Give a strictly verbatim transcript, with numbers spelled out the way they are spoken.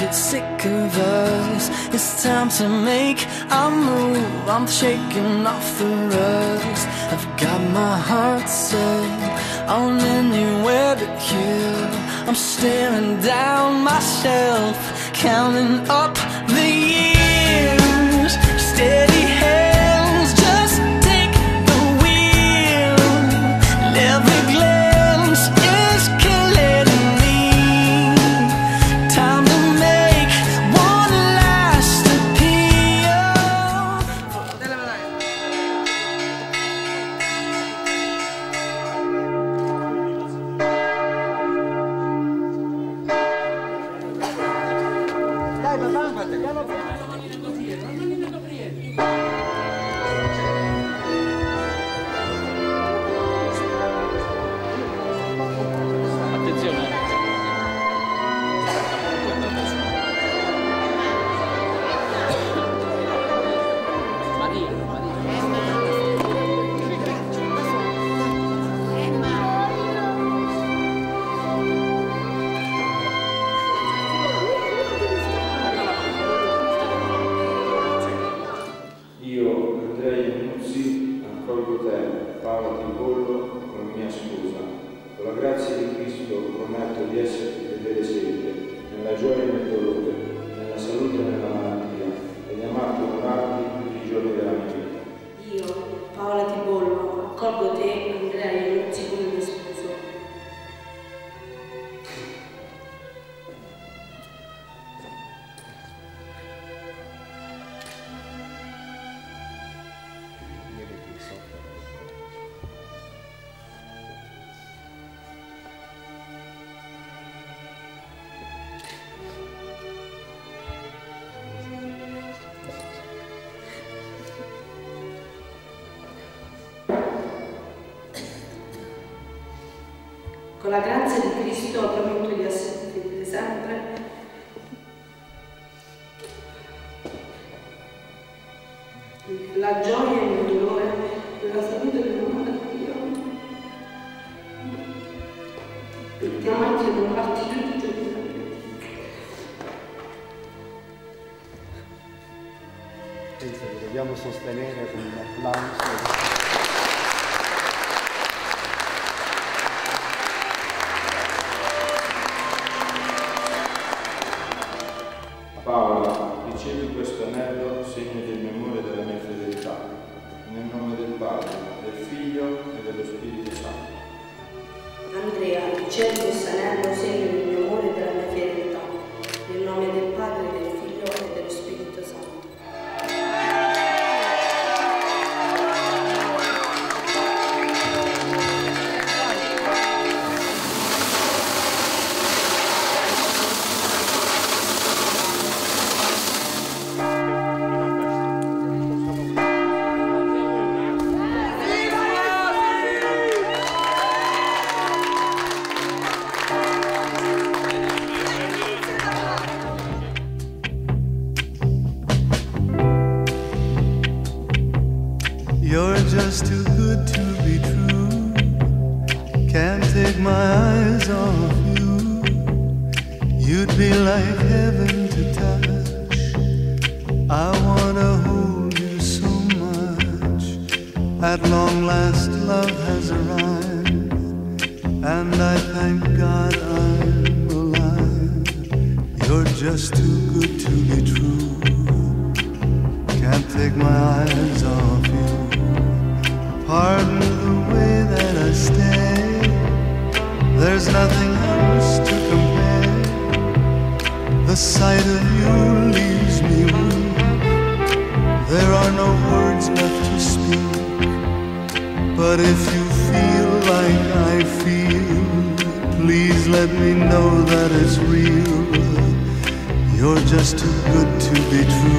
get sick of us. It's time to make a move. I'm shaking off the rust. I've got my heart set on anywhere but here. I'm staring down myself, counting up the years. Steady hands, just take the wheel. And every glance is killing me. Time to make one last appeal. Dai papà, piano piano. Paola Tibollo, come mia sposa, con la grazia di Cristo prometto di esserti fedele sempre, nella gioia e nel dolore, nella salute e nella malattia, e di amarti e onorarti tutti i giorni della mia vita. Io, Paola Tibollo, accolgo te, Andrea Iannuzzi, come mio sposo. Con la grazia di Cristo prometto di essere fedele sempre. La gioia e il dolore, la salute e la malattia. Per ti amarti e onorarti tutti i giorni della mia vita. Penso che dobbiamo sostenere con un applauso. Paola, ricevi questo anello, segno del mio amore e della mia fedeltà, nel nome del Padre, del Figlio e dello Spirito Santo. Andrea, ricevi questo anello, segno del mio amore e della mia fedeltà, nel nome del Padre, del Figlio e dello Spirito Santo. You're just too good to be true. Can't take my eyes off you. You'd be like heaven to touch. I wanna hold you so much. At long last love has arrived, and I thank God I'm alive. You're just too good to be true. Can't take my eyes off you. Pardon the way that I stay. There's nothing else to compare. The sight of you leaves me weak. There are no words left to speak. But if you feel like I feel, please let me know that it's real. You're just too good to be true.